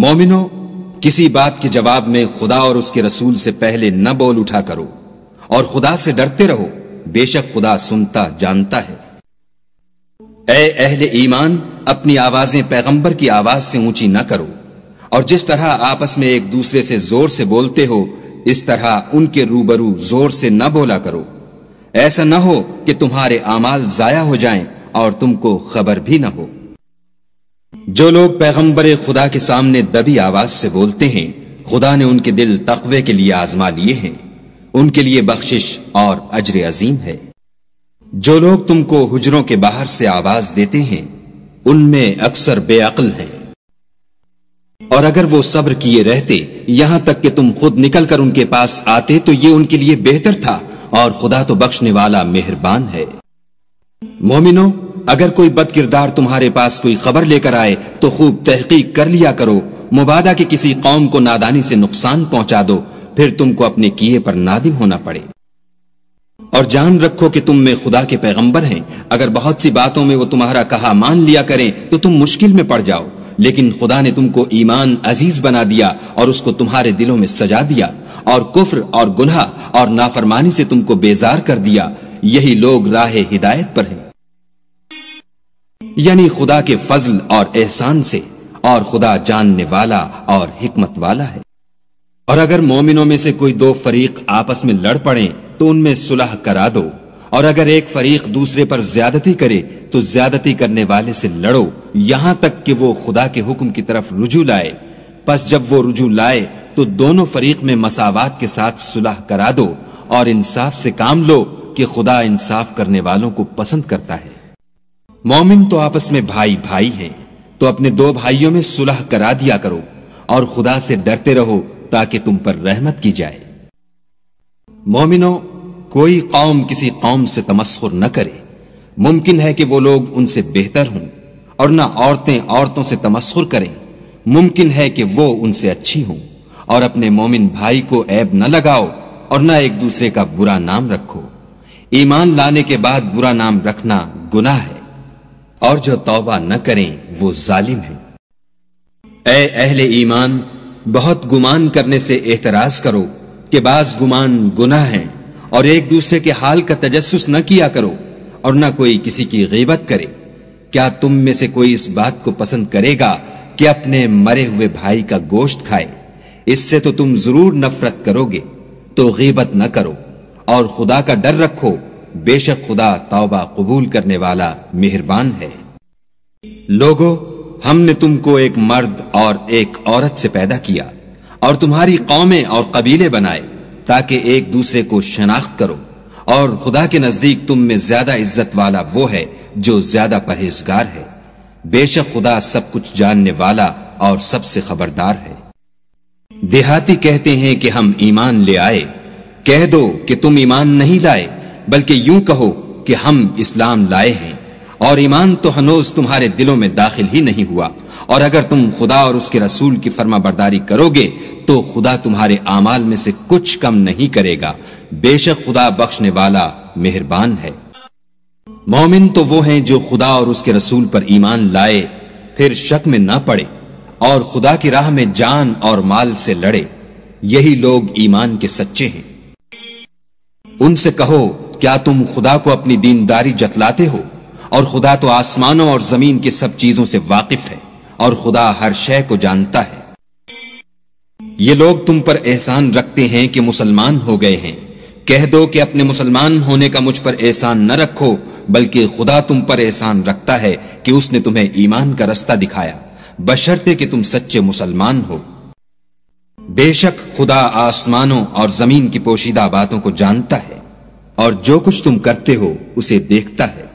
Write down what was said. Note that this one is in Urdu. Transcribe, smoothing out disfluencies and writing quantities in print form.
مومنو، کسی بات کے جواب میں خدا اور اس کے رسول سے پہلے نہ بول اٹھا کرو، اور خدا سے ڈرتے رہو، بے شک خدا سنتا جانتا ہے۔ اے اہل ایمان، اپنی آوازیں پیغمبر کی آواز سے اونچی نہ کرو، اور جس طرح آپس میں ایک دوسرے سے زور سے بولتے ہو اس طرح ان کے روبرو زور سے نہ بولا کرو، ایسا نہ ہو کہ تمہارے اعمال ضائع ہو جائیں اور تم کو خبر بھی نہ ہو۔ جو لوگ پیغمبر خدا کے سامنے دبی آواز سے بولتے ہیں، خدا نے ان کے دل تقوی کے لیے آزما لیے ہیں، ان کے لیے بخشش اور اجر عظیم ہے۔ جو لوگ تم کو حجروں کے باہر سے آواز دیتے ہیں ان میں اکثر بے عقل ہیں، اور اگر وہ صبر کیے رہتے یہاں تک کہ تم خود نکل کر ان کے پاس آتے تو یہ ان کے لیے بہتر تھا، اور خدا تو بخشنے والا مہربان ہے۔ مومنو، اگر کوئی بد کردار تمہارے پاس کوئی خبر لے کر آئے تو خوب تحقیق کر لیا کرو، مبادا کہ کسی قوم کو نادانی سے نقصان پہنچا دو، پھر تم کو اپنے کیے پر نادم ہونا پڑے۔ اور جان رکھو کہ تم میں خدا کے پیغمبر ہیں، اگر بہت سی باتوں میں وہ تمہارا کہا مان لیا کریں تو تم مشکل میں پڑ جاؤ، لیکن خدا نے تم کو ایمان عزیز بنا دیا اور اس کو تمہارے دلوں میں سجا دیا، اور کفر اور گناہ اور نافرمانی سے تم کو بیزار کر دیا، یہی لوگ راہ ہدایت پر ہیں۔ یعنی خدا کے فضل اور احسان سے، اور خدا جاننے والا اور حکمت والا ہے۔ اور اگر مومنوں میں سے کوئی دو فریق آپس میں لڑ پڑیں تو ان میں صلح کرا دو، اور اگر ایک فریق دوسرے پر زیادتی کرے تو زیادتی کرنے والے سے لڑو، یہاں تک کہ وہ خدا کے حکم کی طرف رجوع لائے۔ پس جب وہ رجوع لائے تو دونوں فریق میں مساوات کے ساتھ صلح کرا دو، اور انصاف سے کام لو کہ خدا انصاف کرنے والوں کو پسند کرتا ہے۔ مومن تو آپس میں بھائی بھائی ہیں، تو اپنے دو بھائیوں میں صلح کرا دیا کرو، اور خدا سے ڈرتے رہو تاکہ تم پر رحمت کی جائے۔ مومنو، کوئی قوم کسی قوم سے تمسخر نہ کرے، ممکن ہے کہ وہ لوگ ان سے بہتر ہوں، اور نہ عورتیں عورتوں سے تمسخر کریں، ممکن ہے کہ وہ ان سے اچھی ہوں، اور اپنے مومن بھائی کو عیب نہ لگاؤ، اور نہ ایک دوسرے کا برا نام رکھو۔ ایمان لانے کے بعد برا نام رکھنا گناہ ہے، اور جو توبہ نہ کریں وہ ظالم ہیں۔ اے اہل ایمان، بہت گمان کرنے سے احتراز کرو کہ بعض گمان گناہ ہیں، اور ایک دوسرے کے حال کا تجسس نہ کیا کرو، اور نہ کوئی کسی کی غیبت کرے۔ کیا تم میں سے کوئی اس بات کو پسند کرے گا کہ اپنے مرے ہوئے بھائی کا گوشت کھائے؟ اس سے تو تم ضرور نفرت کرو گے، تو غیبت نہ کرو، اور خدا کا ڈر رکھو، بے شک خدا توبہ قبول کرنے والا مہربان ہے۔ لوگو، ہم نے تم کو ایک مرد اور ایک عورت سے پیدا کیا، اور تمہاری قومیں اور قبیلے بنائے تاکہ ایک دوسرے کو شناخت کرو، اور خدا کے نزدیک تم میں زیادہ عزت والا وہ ہے جو زیادہ پرہیزگار ہے۔ بے شک خدا سب کچھ جاننے والا اور سب سے خبردار ہے۔ دیہاتی کہتے ہیں کہ ہم ایمان لے آئے، کہہ دو کہ تم ایمان نہیں لائے، بلکہ یوں کہو کہ ہم اسلام لائے ہیں، اور ایمان تو ہنوز تمہارے دلوں میں داخل ہی نہیں ہوا، اور اگر تم خدا اور اس کے رسول کی فرما برداری کرو گے تو خدا تمہارے اعمال میں سے کچھ کم نہیں کرے گا، بے شک خدا بخشنے والا مہربان ہے۔ مومن تو وہ ہیں جو خدا اور اس کے رسول پر ایمان لائے، پھر شک میں نہ پڑے، اور خدا کی راہ میں جان اور مال سے لڑے، یہی لوگ ایمان کے سچے ہیں۔ ان سے کہو، کیا تم خدا کو اپنی دینداری جتلاتے ہو؟ اور خدا تو آسمانوں اور زمین کی سب چیزوں سے واقف ہے، اور خدا ہر شے کو جانتا ہے۔ یہ لوگ تم پر احسان رکھتے ہیں کہ مسلمان ہو گئے ہیں، کہہ دو کہ اپنے مسلمان ہونے کا مجھ پر احسان نہ رکھو، بلکہ خدا تم پر احسان رکھتا ہے کہ اس نے تمہیں ایمان کا رستہ دکھایا، بشرطے کہ تم سچے مسلمان ہو۔ بے شک خدا آسمانوں اور زمین کی پوشیدہ باتوں کو جانتا ہے، اور جو کچھ تم کرتے ہو اسے دیکھتا ہے۔